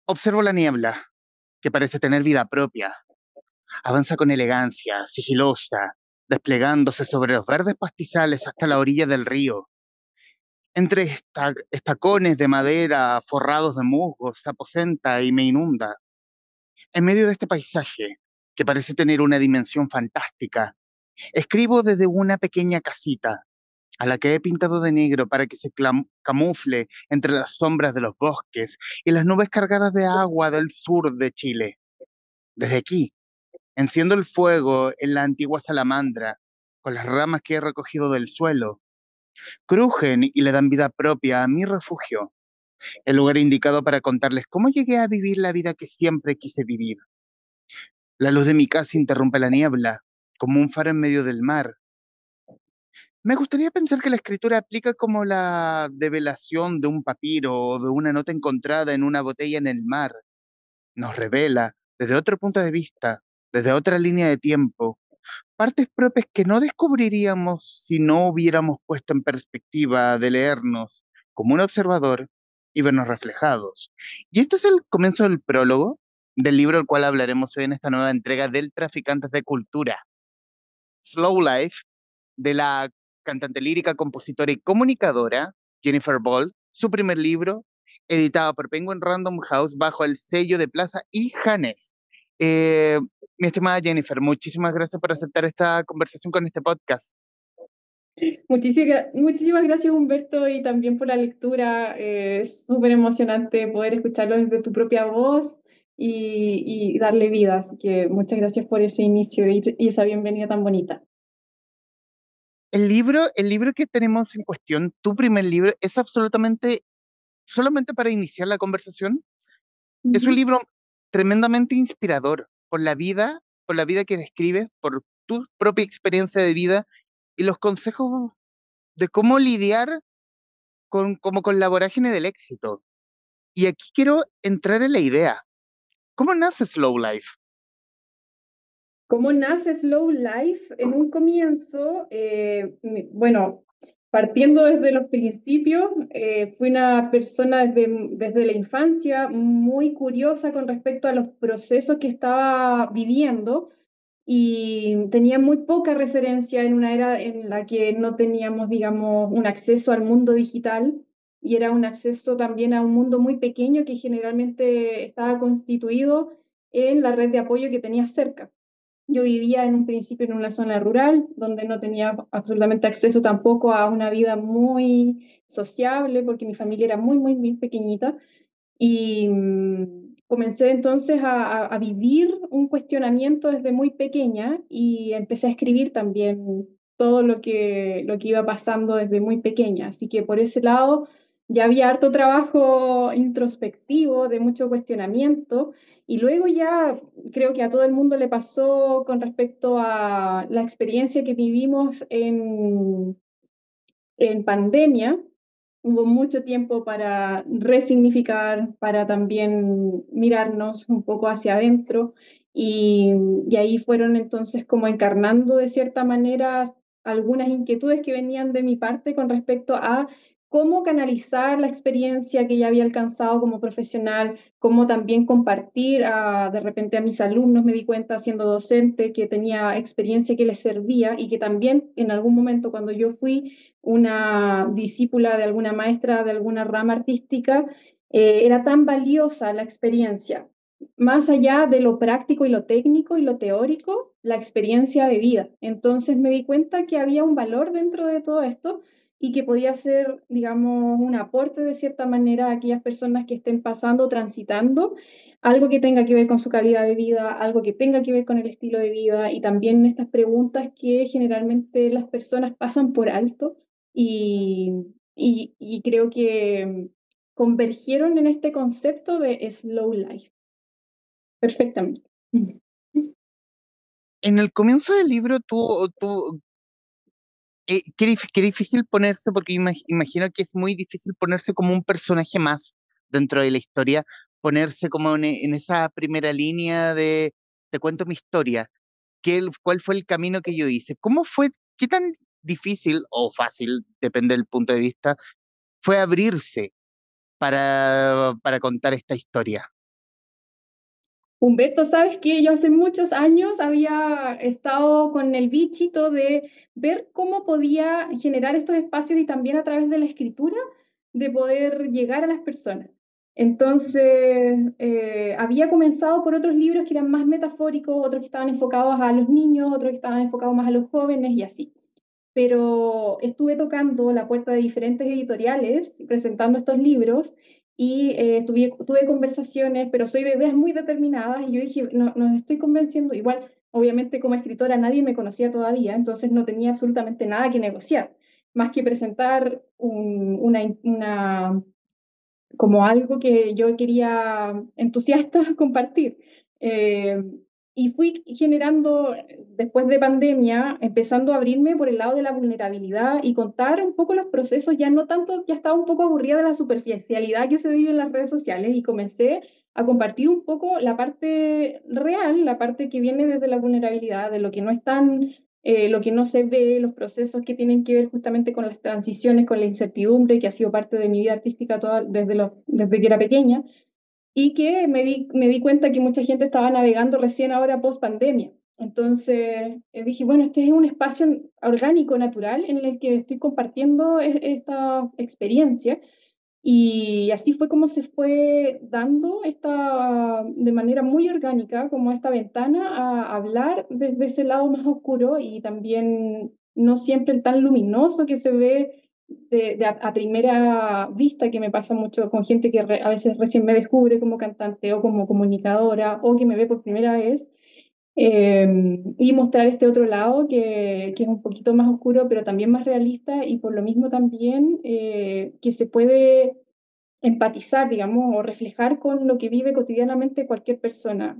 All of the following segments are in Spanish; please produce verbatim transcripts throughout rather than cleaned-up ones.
Observo la niebla, que parece tener vida propia. Avanza con elegancia, sigilosa, desplegándose sobre los verdes pastizales hasta la orilla del río. Entre esta- estacones de madera forrados de musgo se aposenta y me inunda. En medio de este paisaje, que parece tener una dimensión fantástica, escribo desde una pequeña casita, a la que he pintado de negro para que se clam- camufle entre las sombras de los bosques y las nubes cargadas de agua del sur de Chile. Desde aquí, enciendo el fuego en la antigua salamandra, con las ramas que he recogido del suelo. Crujen y le dan vida propia a mi refugio, el lugar indicado para contarles cómo llegué a vivir la vida que siempre quise vivir. La luz de mi casa interrumpe la niebla, como un faro en medio del mar. Me gustaría pensar que la escritura aplica como la develación de un papiro o de una nota encontrada en una botella en el mar. Nos revela, desde otro punto de vista, desde otra línea de tiempo, partes propias que no descubriríamos si no hubiéramos puesto en perspectiva de leernos como un observador y vernos reflejados. Y este es el comienzo del prólogo del libro del cual hablaremos hoy en esta nueva entrega del Traficantes de Cultura, Slow Life, de la cantante lírica, compositora y comunicadora Jennifer Ball, su primer libro, editado por Penguin Random House bajo el sello de Plaza y Janes. Eh, Mi estimada Jennifer, muchísimas gracias por aceptar esta conversación con este podcast. Muchísimas, muchísimas gracias, Humberto, y también por la lectura. Eh, es súper emocionante poder escucharlo desde tu propia voz y, y darle vida. Así que muchas gracias por ese inicio y, y esa bienvenida tan bonita. El libro, el libro que tenemos en cuestión, tu primer libro, es absolutamente, solamente para iniciar la conversación, es un Ujú. libro tremendamente inspirador por la vida, por la vida que describes, por tu propia experiencia de vida y los consejos de cómo lidiar con, como con la vorágine del éxito. Y aquí quiero entrar en la idea. ¿Cómo nace Slow Life? ¿Cómo nace Slow Life? En un comienzo, eh, mi- bueno, partiendo desde los principios, eh, fui una persona desde, desde la infancia muy curiosa con respecto a los procesos que estaba viviendo y tenía muy poca referencia en una era en la que no teníamos, digamos, un acceso al mundo digital y era un acceso también a un mundo muy pequeño que generalmente estaba constituido en la red de apoyo que tenía cerca. Yo vivía en un principio en una zona rural donde no tenía absolutamente acceso tampoco a una vida muy sociable porque mi familia era muy, muy, muy pequeñita y mm, comencé entonces a, a- a vivir un cuestionamiento desde muy pequeña y empecé a escribir también todo lo que, lo que iba pasando desde muy pequeña. Así que por ese lado ya había harto trabajo introspectivo, de mucho cuestionamiento. Y luego ya creo que a todo el mundo le pasó con respecto a la experiencia que vivimos en, en pandemia. Hubo mucho tiempo para resignificar, para también mirarnos un poco hacia adentro y, y ahí fueron entonces como encarnando de cierta manera algunas inquietudes que venían de mi parte con respecto a cómo canalizar la experiencia que ya había alcanzado como profesional, cómo también compartir a, de repente a mis alumnos, me di cuenta siendo docente que tenía experiencia que les servía y que también en algún momento cuando yo fui una discípula de alguna maestra de alguna rama artística, eh, era tan valiosa la experiencia, más allá de lo práctico y lo técnico y lo teórico, la experiencia de vida. Entonces me di cuenta que había un valor dentro de todo esto y que podía ser, digamos, un aporte de cierta manera a aquellas personas que estén pasando, transitando, algo que tenga que ver con su calidad de vida, algo que tenga que ver con el estilo de vida y también estas preguntas que generalmente las personas pasan por alto y, y, y creo que convergieron en este concepto de slow life perfectamente. En el comienzo del libro, tú, tú eh, qué, dif- qué difícil ponerse, porque imag- imagino que es muy difícil ponerse como un personaje más dentro de la historia, ponerse como en, e- en esa primera línea de te cuento mi historia. ¿Qué, el- cuál fue el camino que yo hice? ¿Cómo fue, qué tan difícil o fácil, depende del punto de vista, fue abrirse para, para contar esta historia? Humberto, ¿sabes qué? Yo hace muchos años había estado con el bichito de ver cómo podía generar estos espacios y también a través de la escritura de poder llegar a las personas. Entonces, eh, había comenzado por otros libros que eran más metafóricos, otros que estaban enfocados a los niños, otros que estaban enfocados más a los jóvenes y así. Pero estuve tocando la puerta de diferentes editoriales presentando estos libros y eh, tuve, tuve conversaciones, pero soy de ideas muy determinadas y yo dije, no, no estoy convenciendo, igual, obviamente como escritora nadie me conocía todavía, entonces no tenía absolutamente nada que negociar, más que presentar un, una, una, como algo que yo quería entusiasta compartir. Eh, y fui generando, después de pandemia, empezando a abrirme por el lado de la vulnerabilidad y contar un poco los procesos, ya no tanto, ya estaba un poco aburrida de la superficialidad que se vive en las redes sociales y comencé a compartir un poco la parte real, la parte que viene desde la vulnerabilidad, de lo que no es tan eh, lo que no se ve, los procesos que tienen que ver justamente con las transiciones, con la incertidumbre, que ha sido parte de mi vida artística toda, desde, lo, desde que era pequeña, y que me di, me di cuenta que mucha gente estaba navegando recién ahora post pandemia. Entonces eh, dije, bueno, este es un espacio orgánico, natural, en el que estoy compartiendo e esta experiencia y así fue como se fue dando esta, de manera muy orgánica, como esta ventana a hablar desde ese lado más oscuro y también no siempre el tan luminoso que se ve de, de a, a, primera vista, que me pasa mucho con gente que re, a veces recién me descubre como cantante o como comunicadora o que me ve por primera vez. Eh, y mostrar este otro lado que, que, es un poquito más oscuro, pero también más realista y por lo mismo también eh, que se puede empatizar, digamos, o reflejar con lo que vive cotidianamente cualquier persona.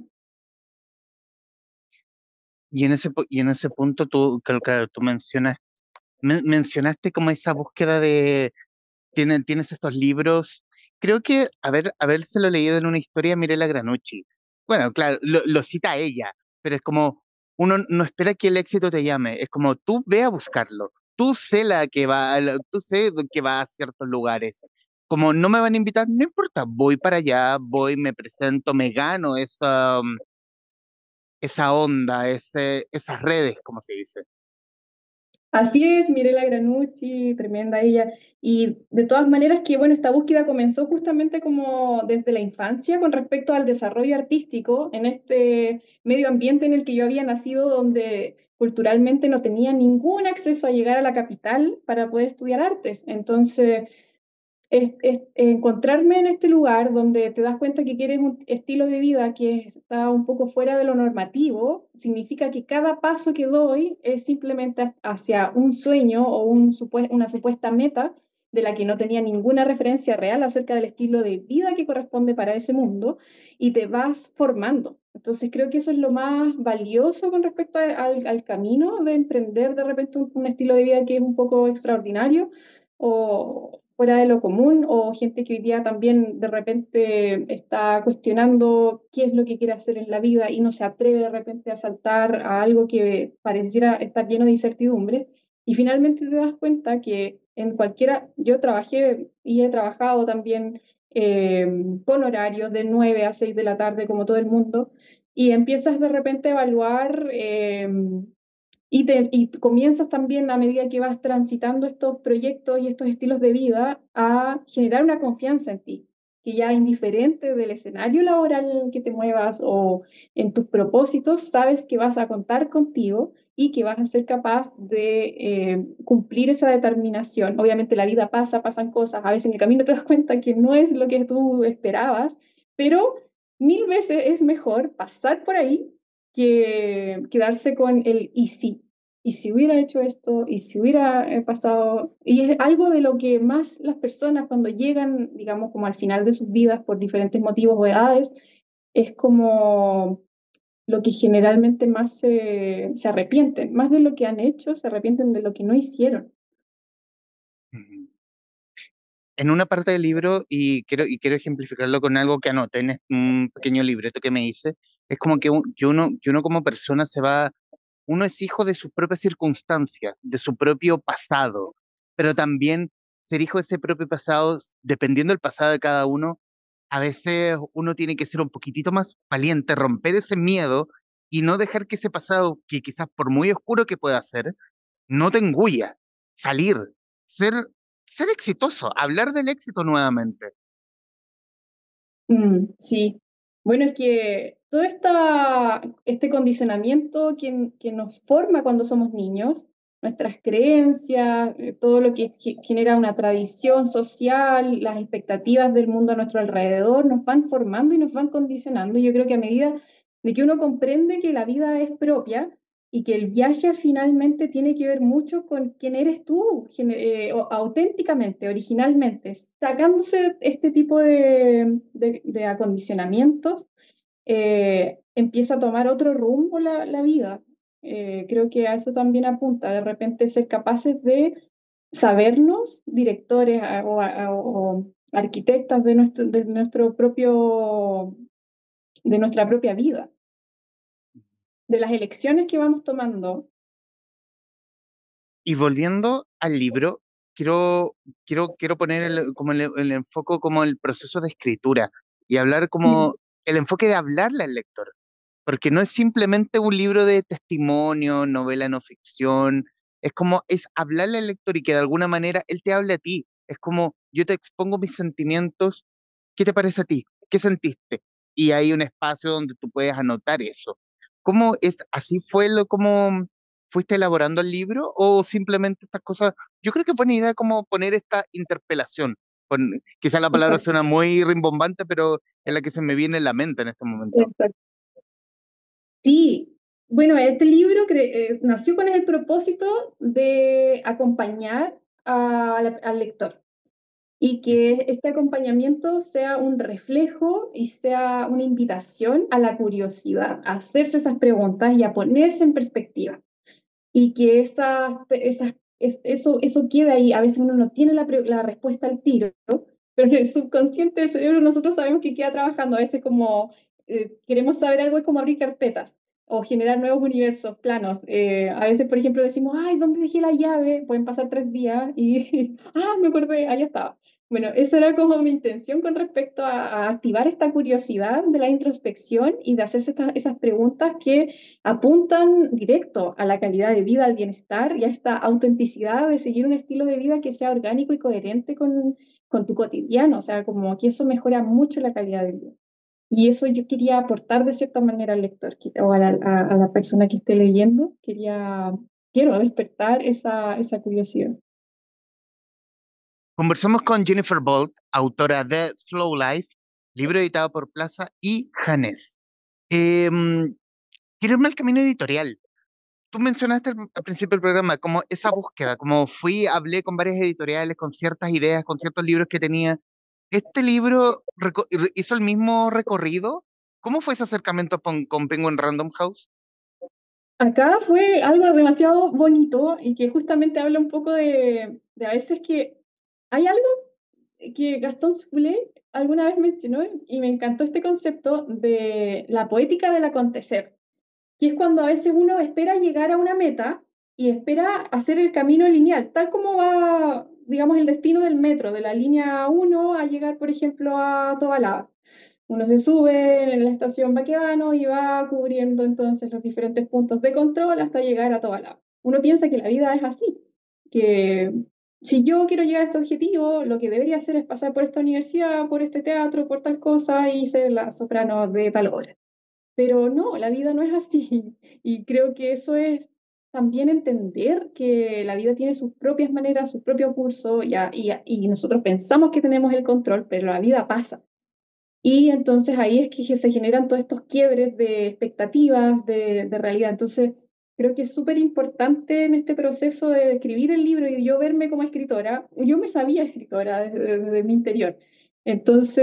Y en ese, pu- y en ese punto tú, claro, claro, tú mencionas, men- mencionaste como esa búsqueda de, tienen, tienes estos libros, creo que haber, habérselo leído en una historia de Mirella Granucci. Bueno, claro, lo, lo cita ella, pero es como, uno no espera que el éxito te llame, es como tú ve a buscarlo, tú sé la que va, a la- tú sé que va a ciertos lugares. Como no me van a invitar, no importa, voy para allá, voy, me presento, me gano esa, um, esa onda, ese, esas redes, como se dice. Así es, Mirela Granucci, tremenda ella. Y de todas maneras que, bueno, esta búsqueda comenzó justamente como desde la infancia con respecto al desarrollo artístico en este medio ambiente en el que yo había nacido, donde culturalmente no tenía ningún acceso a llegar a la capital para poder estudiar artes. Entonces, es, es encontrarme en este lugar donde te das cuenta que quieres un estilo de vida que está un poco fuera de lo normativo, significa que cada paso que doy es simplemente hacia un sueño o un supue una supuesta meta de la que no tenía ninguna referencia real acerca del estilo de vida que corresponde para ese mundo y te vas formando. Entonces creo que eso es lo más valioso con respecto a, al, al camino de emprender de repente un, un estilo de vida que es un poco extraordinario o fuera de lo común, o gente que hoy día también de repente está cuestionando qué es lo que quiere hacer en la vida y no se atreve de repente a saltar a algo que pareciera estar lleno de incertidumbre. Y finalmente te das cuenta que en cualquiera, yo trabajé y he trabajado también eh, con horarios de nueve a seis de la tarde como todo el mundo, y empiezas de repente a evaluar eh, y, te, y comienzas también a medida que vas transitando estos proyectos y estos estilos de vida a generar una confianza en ti, que ya indiferente del escenario laboral en el que te muevas o en tus propósitos, sabes que vas a contar contigo y que vas a ser capaz de eh, cumplir esa determinación. Obviamente la vida pasa, pasan cosas, a veces en el camino te das cuenta que no es lo que tú esperabas, pero mil veces es mejor pasar por ahí que quedarse con el y si, y si hubiera hecho esto, y si hubiera eh, pasado, y es algo de lo que más las personas cuando llegan, digamos, como al final de sus vidas por diferentes motivos o edades, es como lo que generalmente más se, se arrepienten, más de lo que han hecho, se arrepienten de lo que no hicieron. Ujú. En una parte del libro, y quiero, y quiero ejemplificarlo con algo que anoté en este- un pequeño libreto que me hice, es como que, un- que uno, que uno como persona se va, uno es hijo de sus propias circunstancias, de su propio pasado, pero también ser hijo de ese propio pasado, dependiendo del pasado de cada uno, a veces uno tiene que ser un poquitito más valiente, romper ese miedo y no dejar que ese pasado, que quizás por muy oscuro que pueda ser, no te engulla. Salir, ser, ser exitoso, hablar del éxito nuevamente. Mm, sí. Bueno, es que todo esta, este condicionamiento que, que nos forma cuando somos niños, nuestras creencias, eh, todo lo que, que genera una tradición social, las expectativas del mundo a nuestro alrededor, nos van formando y nos van condicionando. Yo creo que a medida de que uno comprende que la vida es propia y que el viaje finalmente tiene que ver mucho con quién eres tú, gen- eh, o- auténticamente, originalmente, sacándose este tipo de, de- de acondicionamientos, eh, empieza a tomar otro rumbo la, la vida. Eh, creo que a eso también apunta, de repente ser capaces de sabernos directores a- o, a- o arquitectas de nuestro, de nuestro propio, de nuestra propia vida, de las elecciones que vamos tomando. Y volviendo al libro, quiero, quiero, quiero poner el, como el, el enfoque como el proceso de escritura y hablar Mm, como el enfoque de hablarle al lector, porque no es simplemente un libro de testimonio, novela no ficción, es como es hablarle al lector y que de alguna manera él te hable a ti, es como yo te expongo mis sentimientos, ¿qué te parece a ti? ¿Qué sentiste? Y hay un espacio donde tú puedes anotar eso. ¿Cómo es? ¿Así fue lo como fuiste elaborando el libro o simplemente estas cosas? Yo creo que fue una idea como poner esta interpelación. Con, quizá la palabra exacto, suena muy rimbombante, pero es la que se me viene en la mente en este momento. exacto. Sí, bueno, este libro cre- eh, nació con el propósito de acompañar a la- al lector y que este acompañamiento sea un reflejo y sea una invitación a la curiosidad, a hacerse esas preguntas y a ponerse en perspectiva. Y que esas, esas, es- eso, eso queda ahí. A veces uno no tiene la, pre- la respuesta al tiro, pero en el subconsciente del cerebro nosotros sabemos que queda trabajando. A veces como eh, queremos saber algo, es como abrir carpetas o generar nuevos universos, planos. Eh, a veces, por ejemplo, decimos, ay, ¿dónde dejé la llave? Pueden pasar tres días y, ah, me acordé, ahí estaba. Bueno, esa era como mi intención con respecto a, a activar esta curiosidad de la introspección y de hacerse estas, esas preguntas que apuntan directo a la calidad de vida, al bienestar y a esta autenticidad de seguir un estilo de vida que sea orgánico y coherente con, con tu cotidiano. O sea, como que eso mejora mucho la calidad de vida. Y eso yo quería aportar de cierta manera al lector que- o a la, a, a la persona que esté leyendo. Quería, quiero despertar esa, esa curiosidad. Conversamos con Jennifer Bolt, autora de Slow Life, libro editado por Plaza y Janés. Eh, quiero irme al camino editorial. Tú mencionaste al, al principio del programa como esa búsqueda, como fui, hablé con varias editoriales, con ciertas ideas, con ciertos libros que tenía. ¿Este libro reco- hizo el mismo recorrido? ¿Cómo fue ese acercamiento con, con Penguin Random House? Acá fue algo demasiado bonito y que justamente habla un poco de, de a veces que hay algo que Gastón Soulet alguna vez mencionó y me encantó este concepto de la poética del acontecer, que es cuando a veces uno espera llegar a una meta y espera hacer el camino lineal, tal como va, digamos, el destino del metro, de la línea uno a llegar, por ejemplo, a Tobalaba. Uno se sube en la estación Baquedano y va cubriendo entonces los diferentes puntos de control hasta llegar a Tobalaba. Uno piensa que la vida es así, que si yo quiero llegar a este objetivo, lo que debería hacer es pasar por esta universidad, por este teatro, por tal cosa y ser la soprano de tal obra. Pero no, la vida no es así. Y creo que eso es también entender que la vida tiene sus propias maneras, su propio curso, ya, y, y nosotros pensamos que tenemos el control, pero la vida pasa. Y entonces ahí es que se generan todos estos quiebres de expectativas, de, de realidad. Entonces, creo que es súper importante en este proceso de escribir el libro y yo verme como escritora. Yo me sabía escritora desde, desde mi interior. Entonces,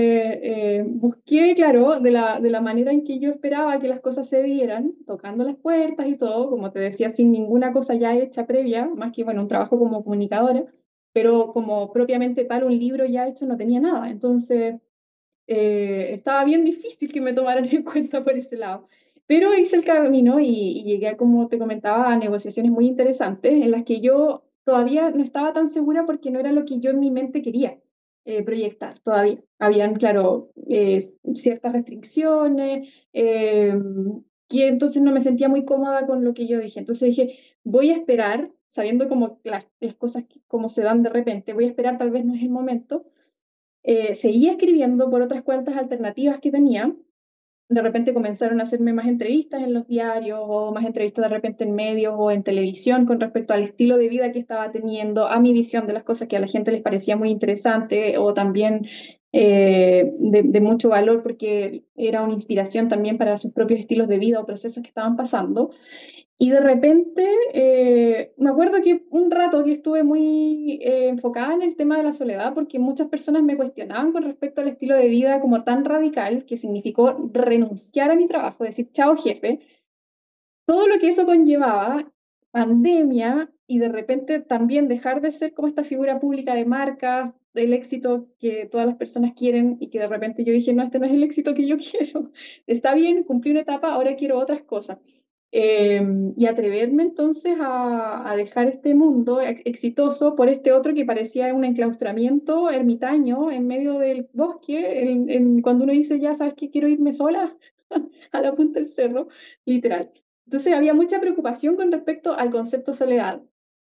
eh, busqué, claro, de la, de la manera en que yo esperaba que las cosas se dieran, tocando las puertas y todo, como te decía, sin ninguna cosa ya hecha previa, más que, bueno, un trabajo como comunicadora, pero como propiamente tal, un libro ya hecho no tenía nada. Entonces eh, estaba bien difícil que me tomaran en cuenta por ese lado. Pero hice el camino y, y llegué, a, como te comentaba, a negociaciones muy interesantes en las que yo todavía no estaba tan segura porque no era lo que yo en mi mente quería. eh, proyectar todavía. Habían, claro, eh, ciertas restricciones, eh, que entonces no me sentía muy cómoda con lo que yo dije. Entonces dije, voy a esperar, sabiendo como las, las cosas que, como se dan de repente, voy a esperar, tal vez no es el momento. Eh, seguí escribiendo por otras cuentas alternativas que tenía. De repente comenzaron a hacerme más entrevistas en los diarios o más entrevistas de repente en medios o en televisión con respecto al estilo de vida que estaba teniendo, a mi visión de las cosas que a la gente les parecía muy interesante o también eh, de, de mucho valor porque era una inspiración también para sus propios estilos de vida o procesos que estaban pasando. Y de repente, eh, me acuerdo que un rato que estuve muy eh, enfocada en el tema de la soledad, porque muchas personas me cuestionaban con respecto al estilo de vida como tan radical, que significó renunciar a mi trabajo, decir, chao jefe, todo lo que eso conllevaba, pandemia, y de repente también dejar de ser como esta figura pública de marcas, del éxito que todas las personas quieren, y que de repente yo dije, no, este no es el éxito que yo quiero, está bien, cumplí una etapa, ahora quiero otras cosas. Eh, y atreverme entonces a, a dejar este mundo ex exitoso por este otro que parecía un enclaustramiento ermitaño en medio del bosque, en, en, cuando uno dice, ya sabes que quiero irme sola a la punta del cerro, literal. Entonces había mucha preocupación con respecto al concepto soledad.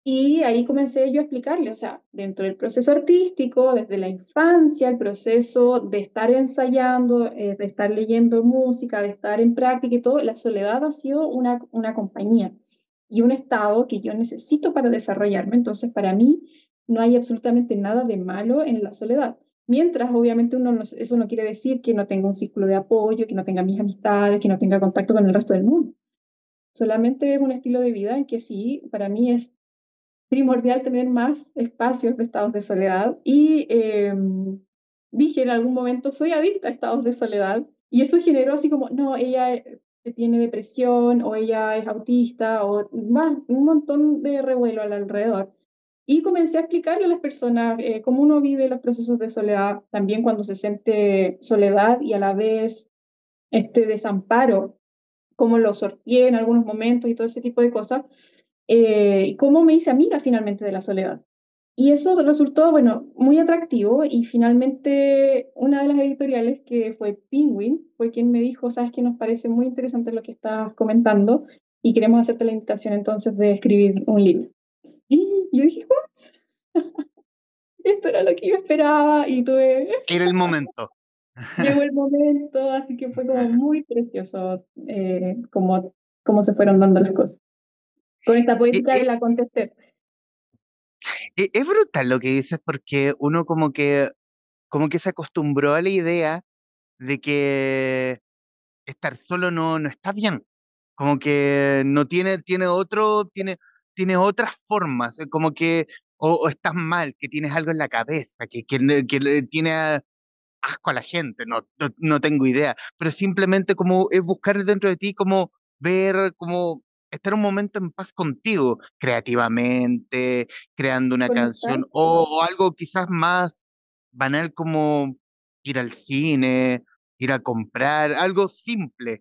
Y ahí comencé yo a explicarle, o sea, dentro del proceso artístico, desde la infancia, el proceso de estar ensayando, eh, de estar leyendo música, de estar en práctica y todo, la soledad ha sido una, una compañía y un estado que yo necesito para desarrollarme. Entonces, para mí no hay absolutamente nada de malo en la soledad. Mientras, obviamente, uno no, eso no quiere decir que no tenga un círculo de apoyo, que no tenga mis amistades, que no tenga contacto con el resto del mundo. Solamente es un estilo de vida en que sí, para mí es primordial tener más espacios de estados de soledad y eh, dije en algún momento, soy adicta a estados de soledad y eso generó así como, no, ella eh, tiene depresión o ella es autista o más, un montón de revuelo al alrededor. Y comencé a explicarle a las personas eh, cómo uno vive los procesos de soledad, también cuando se siente soledad y a la vez este desamparo, cómo lo sorteé en algunos momentos y todo ese tipo de cosas, eh, y cómo me hice amiga finalmente de la soledad. Y eso resultó, bueno, muy atractivo y finalmente una de las editoriales, que fue Penguin, fue quien me dijo, sabes que nos parece muy interesante lo que estás comentando y queremos hacerte la invitación entonces de escribir un libro. Y yo dije, ¿what? Esto era lo que yo esperaba y tuve, Era el momento. llegó el momento, así que fue como muy precioso eh, como, cómo se fueron dando las cosas. Con esta E- poética e- del acontecer. e- Es brutal lo que dices porque uno como que, como que se acostumbró a la idea de que estar solo no, no está bien. Como que no tiene, tiene otro, tiene, tiene otras formas, eh, como que, o, o estás mal, que tienes algo en la cabeza, que, que, le- que le tiene a- asco a la gente, no, no, no tengo idea, pero simplemente como es buscar dentro de ti, como ver, como estar un momento en paz contigo, creativamente, creando una Conectar. canción, o, o algo quizás más banal como ir al cine, ir a comprar, algo simple.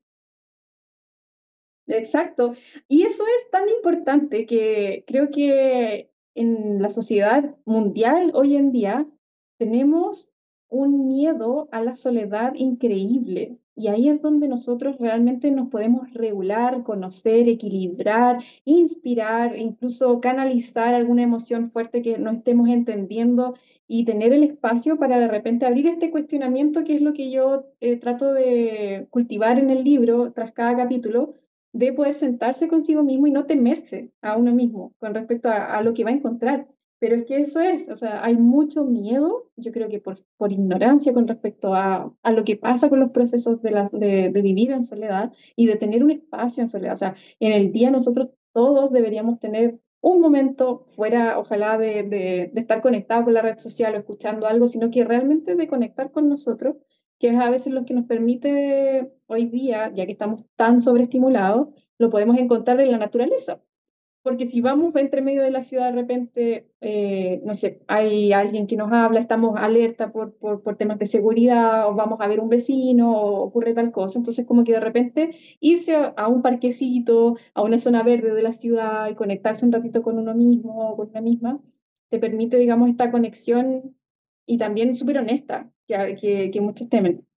Exacto. Y eso es tan importante que creo que en la sociedad mundial hoy en día tenemos un miedo a la soledad increíble. Y ahí es donde nosotros realmente nos podemos regular, conocer, equilibrar, inspirar, incluso canalizar alguna emoción fuerte que no estemos entendiendo y tener el espacio para de repente abrir este cuestionamiento, que es lo que yo eh, trato de cultivar en el libro tras cada capítulo, de poder sentarse consigo mismo y no temerse a uno mismo con respecto a, a lo que va a encontrar. Pero es que eso es, o sea, hay mucho miedo, yo creo que por, por ignorancia con respecto a, a lo que pasa con los procesos de, las, de, de vivir en soledad y de tener un espacio en soledad. O sea, en el día nosotros todos deberíamos tener un momento fuera, ojalá, de, de, de estar conectado con la red social o escuchando algo, sino que realmente de conectar con nosotros, que es a veces lo que nos permite hoy día, ya que estamos tan sobreestimulados, lo podemos encontrar en la naturaleza. Porque si vamos entre medio de la ciudad de repente, eh, no sé, hay alguien que nos habla, estamos alerta por, por, por temas de seguridad, o vamos a ver un vecino, o ocurre tal cosa. Entonces, como que de repente irse a, a un parquecito, a una zona verde de la ciudad y conectarse un ratito con uno mismo o con una misma, te permite, digamos, esta conexión y también súper honesta, que, que, que muchos temen.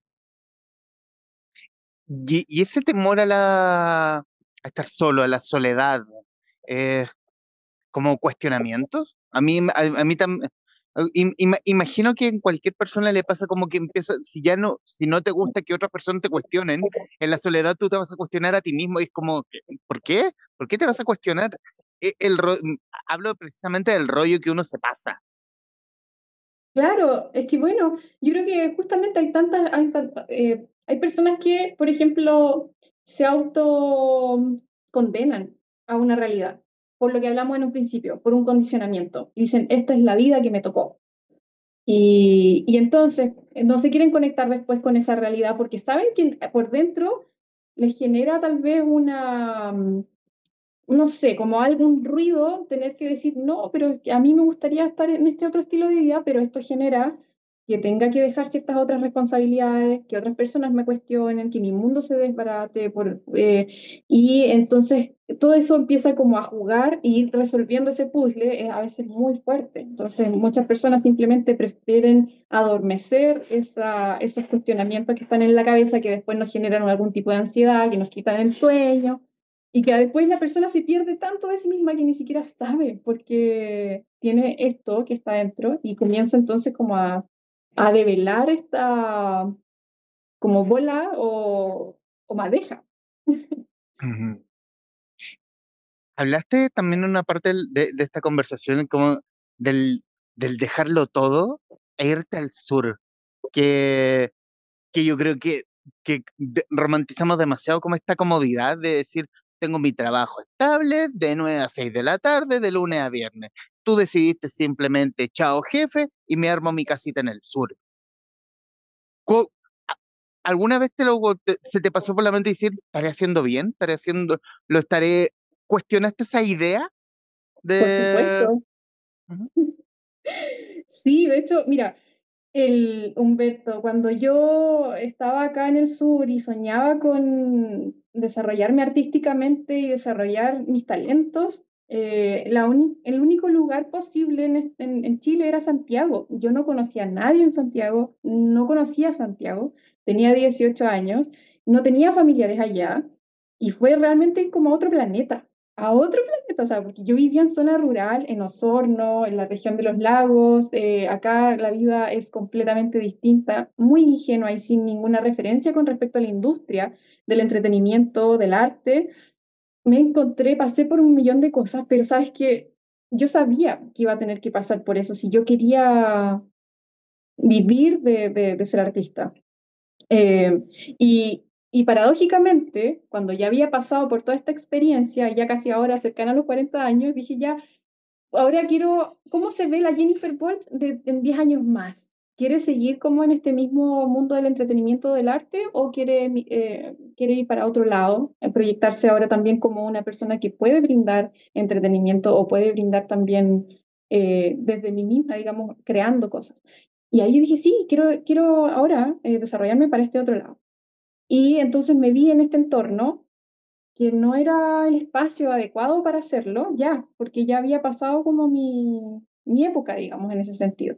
Y, y ese temor a la a estar solo, a la soledad, eh, como cuestionamientos. A mí, a, a mí también, imagino que en cualquier persona le pasa como que empieza, si ya no, si no te gusta que otras personas te cuestionen, en la soledad tú te vas a cuestionar a ti mismo y es como, ¿por qué? ¿Por qué te vas a cuestionar? E- El, ro- hablo precisamente del rollo que uno se pasa. Claro, es que bueno, yo creo que justamente hay tantas, hay, tanta- eh, hay personas que, por ejemplo, se autocondenan a una realidad, por lo que hablamos en un principio, por un condicionamiento. Y dicen, esta es la vida que me tocó. Y, y entonces eh, no se quieren conectar después con esa realidad porque saben que por dentro les genera tal vez una, mm, no sé, como algún ruido, tener que decir, no, pero es que a mí me gustaría estar en este otro estilo de vida, pero esto genera que tenga que dejar ciertas otras responsabilidades, que otras personas me cuestionen, que mi mundo se desbarate, por, eh, y entonces todo eso empieza como a jugar y ir resolviendo ese puzzle es a veces muy fuerte. Entonces muchas personas simplemente prefieren adormecer esa, esos cuestionamientos que están en la cabeza, que después nos generan algún tipo de ansiedad, que nos quitan el sueño y que después la persona se pierde tanto de sí misma que ni siquiera sabe, porque tiene esto que está dentro y comienza entonces como a, a develar esta como bola o, o madeja. Ujú. Hablaste también en una parte del- de, de esta conversación como del, del dejarlo todo e irte al sur, que que yo creo que, que de- romantizamos demasiado como esta comodidad de decir, tengo mi trabajo estable de nueve a seis de la tarde, de lunes a viernes. Tú decidiste simplemente, chao jefe, y me armo mi casita en el sur. Co- a- ¿Alguna vez te lo, te- se te pasó por la mente decir, estaré haciendo bien? ¿Estaré haciendo, lo estaré, cuestionaste esa idea Por de... supuesto. Ujú. Sí, de hecho, mira, el Humberto, cuando yo estaba acá en el sur y soñaba con desarrollarme artísticamente y desarrollar mis talentos, eh, la uni- el único lugar posible en, est- en- en Chile era Santiago. Yo no conocía a nadie en Santiago, no conocía a Santiago, tenía dieciocho años, no tenía familiares allá y fue realmente como otro planeta. A otro planeta, o sea, porque yo vivía en zona rural, en Osorno, en la región de los lagos, eh, acá la vida es completamente distinta, muy ingenua y sin ninguna referencia con respecto a la industria del entretenimiento, del arte. Me encontré, pasé por un millón de cosas, pero sabes que yo sabía que iba a tener que pasar por eso si yo quería vivir de, de, de ser artista. Eh, y, y paradójicamente, cuando ya había pasado por toda esta experiencia, ya casi ahora cercana a los cuarenta años, dije ya, ahora quiero, ¿cómo se ve la Jennifer Bolt de, en diez años más? ¿Quiere seguir como en este mismo mundo del entretenimiento del arte o quiere, eh, quiere ir para otro lado, eh, proyectarse ahora también como una persona que puede brindar entretenimiento o puede brindar también eh, desde mí misma, digamos, creando cosas? Y ahí dije, sí, quiero, quiero ahora eh, desarrollarme para este otro lado. Y entonces me vi en este entorno que no era el espacio adecuado para hacerlo, ya, porque ya había pasado como mi, mi época, digamos, en ese sentido.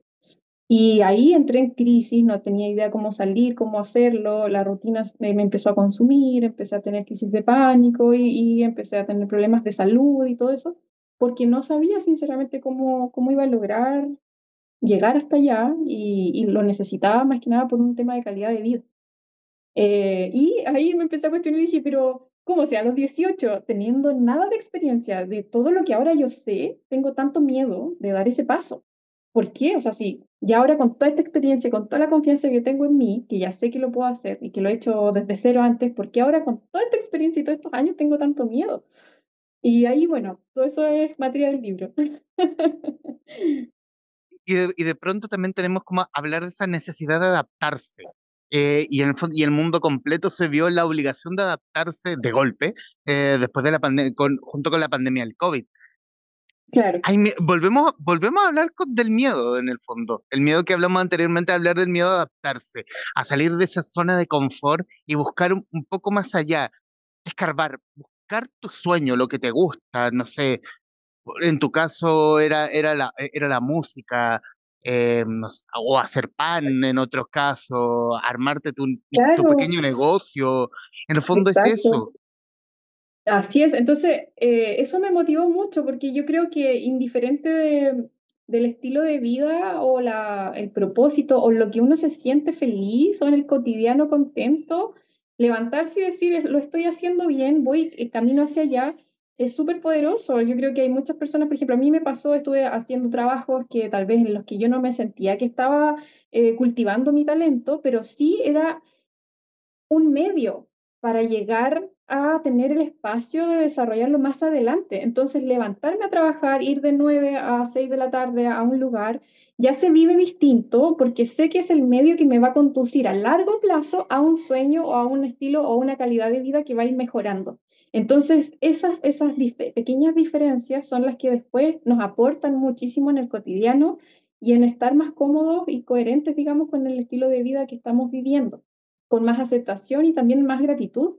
Y ahí entré en crisis, no tenía idea cómo salir, cómo hacerlo, la rutina me, me empezó a consumir, empecé a tener crisis de pánico y, y empecé a tener problemas de salud y todo eso, porque no sabía sinceramente cómo, cómo iba a lograr llegar hasta allá y, y lo necesitaba más que nada por un tema de calidad de vida. Eh, y ahí me empecé a cuestionar y dije, pero ¿cómo sea, a los dieciocho teniendo nada de experiencia de todo lo que ahora yo sé, tengo tanto miedo de dar ese paso? ¿Por qué? O sea, sí, ya ahora con toda esta experiencia, con toda la confianza que tengo en mí, que ya sé que lo puedo hacer y que lo he hecho desde cero antes, ¿por qué ahora con toda esta experiencia y todos estos años tengo tanto miedo? Y ahí, bueno, todo eso es materia del libro. Y de, y de pronto también tenemos como hablar de esa necesidad de adaptarse. Eh, y, en el, fon- y el mundo completo se vio en la obligación de adaptarse de golpe eh, después de la pandemia, junto con la pandemia del COVID. Claro, Ay, me- volvemos, volvemos a hablar con- del miedo en el fondo. El miedo que hablamos anteriormente, hablar del miedo a adaptarse, a salir de esa zona de confort y buscar un, un poco más allá, escarbar, buscar tu sueño, lo que te gusta, no sé, en tu caso era, era la, era la música. eh, no sé, o hacer pan en otros casos, armarte tu, tu Claro, pequeño negocio. En el fondo es exacto. eso. Así es, entonces eh, eso me motivó mucho porque yo creo que indiferente de- del estilo de vida o la, el propósito o lo que uno se siente feliz o en el cotidiano contento, levantarse y decir: "Es- lo estoy haciendo bien, voy eh, camino hacia allá", es súper poderoso. Yo creo que hay muchas personas, por ejemplo, a mí me pasó, estuve haciendo trabajos que tal vez en los que yo no me sentía que estaba eh, cultivando mi talento, pero sí era un medio para llegar a tener el espacio de desarrollarlo más adelante. Entonces, levantarme a trabajar, ir de nueve a seis de la tarde a un lugar, ya se vive distinto porque sé que es el medio que me va a conducir a largo plazo a un sueño o a un estilo o una calidad de vida que va a ir mejorando. Entonces, esas, esas dif- pequeñas diferencias son las que después nos aportan muchísimo en el cotidiano y en estar más cómodos y coherentes, digamos, con el estilo de vida que estamos viviendo, con más aceptación y también más gratitud.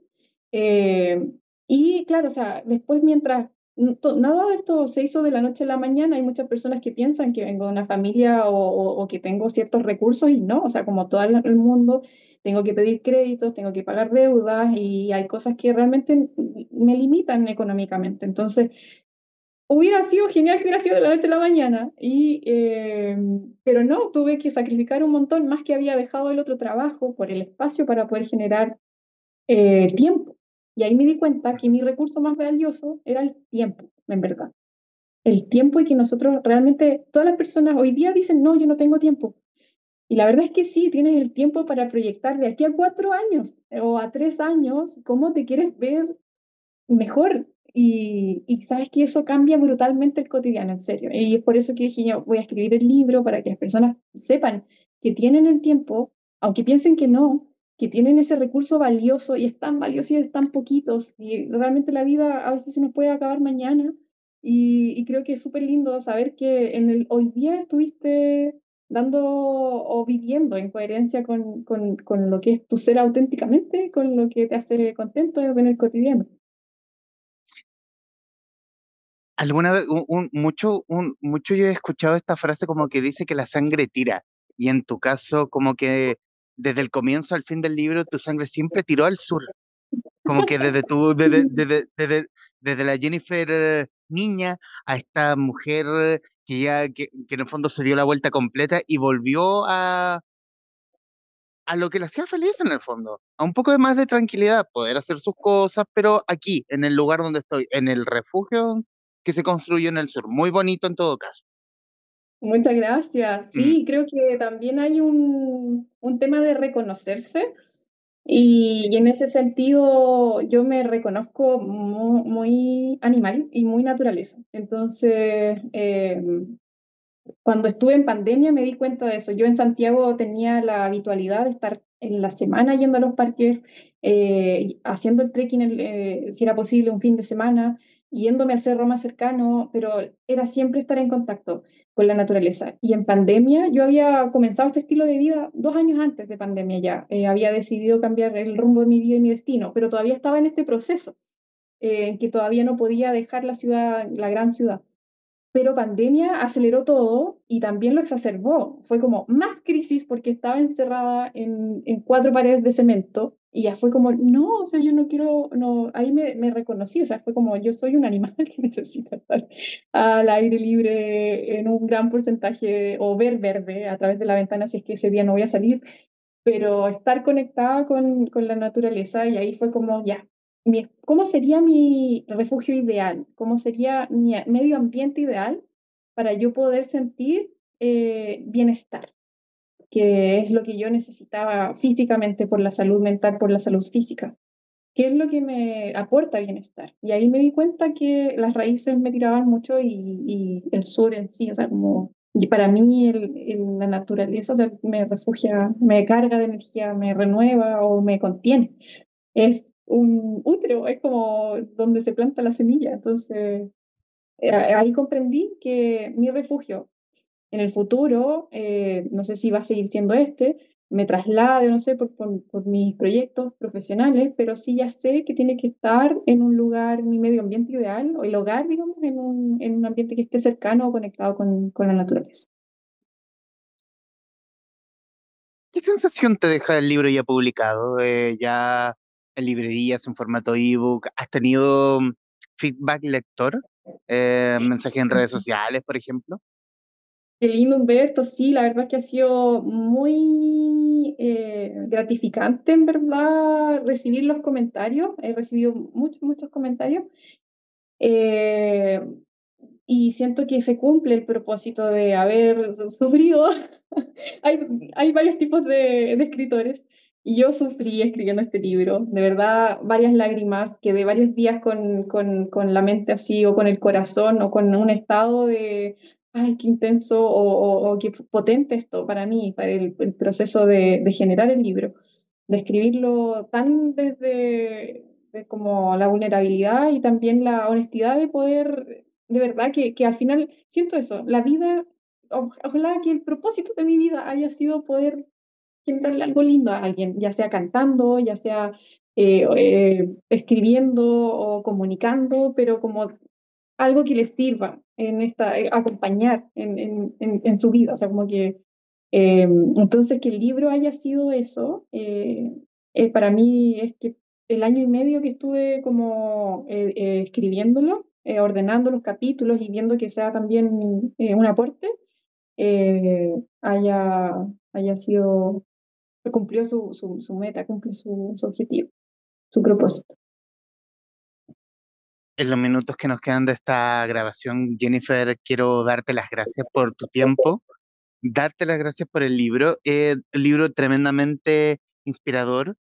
Eh, y claro, o sea, después mientras n- to- nada de esto se hizo de la noche a la mañana, hay muchas personas que piensan que vengo de una familia o, o- o que tengo ciertos recursos y no, o sea, como todo el el mundo, tengo que pedir créditos, tengo que pagar deudas y hay cosas que realmente m- me limitan económicamente. Entonces, hubiera sido genial que hubiera sido de la noche a la mañana, y, eh, pero no, tuve que sacrificar un montón más que había dejado el otro trabajo por el espacio para poder generar eh, tiempo. Y ahí me di cuenta que mi recurso más valioso era el tiempo, en verdad. El tiempo, y que nosotros realmente, todas las personas hoy día dicen: "No, yo no tengo tiempo". Y la verdad es que sí, tienes el tiempo para proyectar de aquí a cuatro años o a tres años cómo te quieres ver mejor. Y, y sabes que eso cambia brutalmente el cotidiano, en serio. Y es por eso que dije: yo voy a escribir el libro para que las personas sepan que tienen el tiempo, aunque piensen que no, que tienen ese recurso valioso, y es tan valioso y es tan poquitos. Y realmente la vida a veces se nos puede acabar mañana. Y, y creo que es súper lindo saber que en el hoy día estuviste dando o viviendo en coherencia con, con, con lo que es tu ser auténticamente, con lo que te hace contento en el cotidiano. Alguna vez, un, un- mucho, un, mucho yo he escuchado esta frase como que dice que la sangre tira, y en tu caso como que desde el comienzo al fin del libro tu sangre siempre tiró al sur, como que desde tu, desde, desde, desde, desde la Jennifer eh, niña a esta mujer eh, que ya, que, que en el fondo se dio la vuelta completa y volvió a, a lo que le hacía feliz en el fondo, a un poco de más de tranquilidad, poder hacer sus cosas, pero aquí, en el lugar donde estoy, en el refugio que se construyó en el sur, muy bonito en todo caso. Muchas gracias. Mm. Sí, creo que también hay un, un tema de reconocerse, y, y en ese sentido yo me reconozco mu- muy, animal y muy naturaleza. Entonces, eh, cuando estuve en pandemia me di cuenta de eso. Yo en Santiago tenía la habitualidad de estar en la semana yendo a los parques, eh, haciendo el trekking, el, eh, si era posible, un fin de semana, yéndome al cerro más cercano, pero era siempre estar en contacto con la naturaleza. Y en pandemia yo había comenzado este estilo de vida dos años antes de pandemia ya. Eh, había decidido cambiar el rumbo de mi vida y mi destino, pero todavía estaba en este proceso, eh, en que todavía no podía dejar la ciudad, la gran ciudad. Pero pandemia aceleró todo y también lo exacerbó. Fue como más crisis porque estaba encerrada en, en cuatro paredes de cemento, y ya fue como: no, o sea, yo no quiero, no, ahí me, me reconocí, o sea, fue como: yo soy un animal que necesita estar al aire libre en un gran porcentaje, o ver verde a través de la ventana si es que ese día no voy a salir, pero estar conectada con, con la naturaleza. Y ahí fue como: ya, mi- ¿cómo sería mi refugio ideal? ¿Cómo sería mi a- medio ambiente ideal para yo poder sentir eh, bienestar? Que es lo que yo necesitaba físicamente, por la salud mental, por la salud física. ¿Qué es lo que me aporta bienestar? Y ahí me di cuenta que las raíces me tiraban mucho, y, y el sur en sí, o sea, como, y para mí el, el- la naturaleza, o sea, me refugia, me carga de energía, me renueva o me contiene. Es un útero, es como donde se planta la semilla. Entonces, eh, ahí comprendí que mi refugio en el futuro, eh, no sé si va a seguir siendo este, me traslade, no sé, por, por, por mis proyectos profesionales, pero sí ya sé que tiene que estar en un lugar, mi medio ambiente ideal, o el hogar, digamos, en un, en un ambiente que esté cercano o conectado con, con la naturaleza. sensación te deja el libro ya publicado, eh, ya en librerías, en formato ebook? ¿Has tenido mm, feedback lector? Eh, mensajes en redes sociales, por ejemplo. Qué lindo, Humberto. Sí, la verdad es que ha sido muy eh, gratificante, en verdad, recibir los comentarios. He recibido muchos, muchos comentarios. Eh, y siento que se cumple el propósito de haber su- sufrido. Hay, hay varios tipos de, de escritores y yo sufrí escribiendo este libro, de verdad, varias lágrimas, quedé varios días con, con, con la mente así o con el corazón o con un estado de, ay, qué intenso o, o, o qué potente esto para mí, para el, el proceso de, de generar el libro, de escribirlo tan desde de como la vulnerabilidad y también la honestidad de poder, de verdad que, que al final siento eso, la vida, o- ojalá que el propósito de mi vida haya sido poder generarle algo lindo a alguien, ya sea cantando, ya sea eh, eh, escribiendo o comunicando, pero como algo que les sirva en esta, eh, acompañar en, en, en, en su vida, o sea, como que, eh, entonces que el libro haya sido eso, eh, eh, para mí es que el año y medio que estuve como eh, eh, escribiéndolo, eh, ordenando los capítulos y viendo que sea también eh, un aporte, eh, haya, haya sido, cumplió su, su, su meta, cumplió su, su objetivo, su propósito. En los minutos que nos quedan de esta grabación, Jennifer, quiero darte las gracias por tu tiempo, darte las gracias por el libro. Eh, el libro tremendamente inspirador,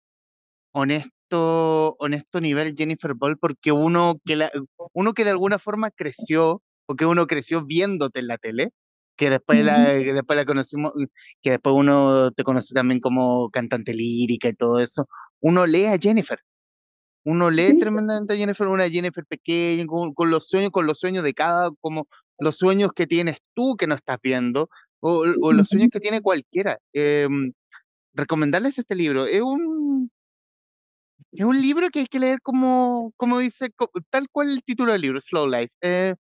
honesto, honesto nivel Jennifer Ball, porque uno que, la, uno que de alguna forma creció, porque uno creció viéndote en la tele, que después la, Ujú. que después la conocimos, que después uno te conoce también como cantante lírica y todo eso, uno lee a Jennifer. Uno lee Sí. tremendamente a Jennifer, una Jennifer pequeña, con, con los sueños, con los sueños de cada, como los sueños que tienes tú que no estás viendo, o, o los sueños Ujú. que tiene cualquiera. Eh, recomendarles este libro. Es un, es un libro que hay que leer como, como dice, co- tal cual el título del libro, Slow Life. Eh,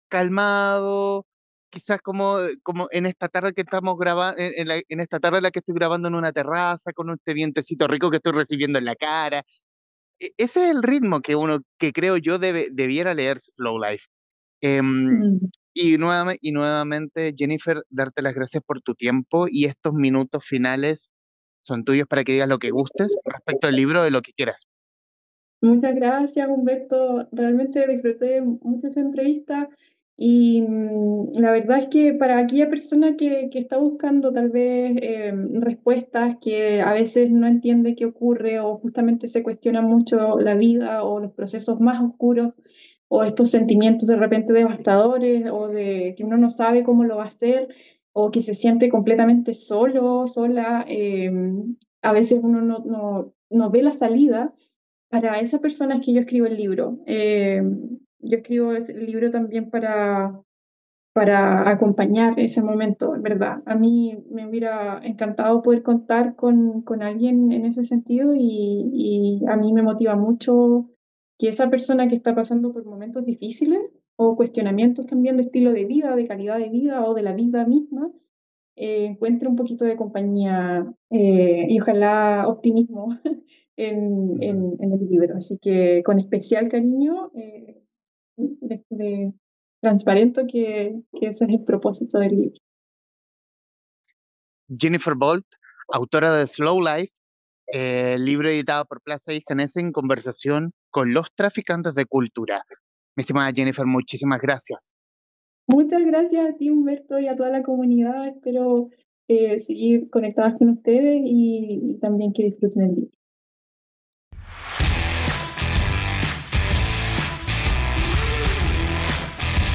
calmado, quizás como, como en esta tarde que estamos grabando, en, en la- en esta tarde en la que estoy grabando en una terraza, con este vientecito rico que estoy recibiendo en la cara. E- ese es el ritmo que uno, que creo yo debe, debiera leer Slow Life. Em, Mm. y, nuevamente, y nuevamente, Jennifer, darte las gracias por tu tiempo y estos minutos finales son tuyos para que digas lo que gustes respecto al libro, de lo que quieras. Muchas gracias, Humberto. Realmente disfruté mucho esta entrevista y mm, la verdad es que para aquella persona que, que está buscando tal vez eh, respuestas, que a veces no entiende qué ocurre o justamente se cuestiona mucho la vida o los procesos más oscuros o estos sentimientos de repente devastadores o de que uno no sabe cómo lo va a hacer o que se siente completamente solo, sola, eh, a veces uno no, no, no ve la salida. Para esas personas que yo escribo el libro. Eh, yo escribo ese libro también para, para acompañar ese momento, en verdad. A mí me hubiera encantado poder contar con, con alguien en ese sentido y, y a mí me motiva mucho que esa persona que está pasando por momentos difíciles o cuestionamientos también de estilo de vida, de calidad de vida o de la vida misma, eh, encuentre un poquito de compañía eh, y ojalá optimismo en, en, en el libro. Así que con especial cariño, eh, le, le transparento que, que ese es el propósito del libro. Jennifer Bolt, autora de Slow Life, eh, libro editado por Plaza y Janese en conversación con los traficantes de cultura. Mi estimada Jennifer, muchísimas gracias. Muchas gracias a ti, Humberto, y a toda la comunidad. Espero eh, seguir conectadas con ustedes y, y también que disfruten el libro.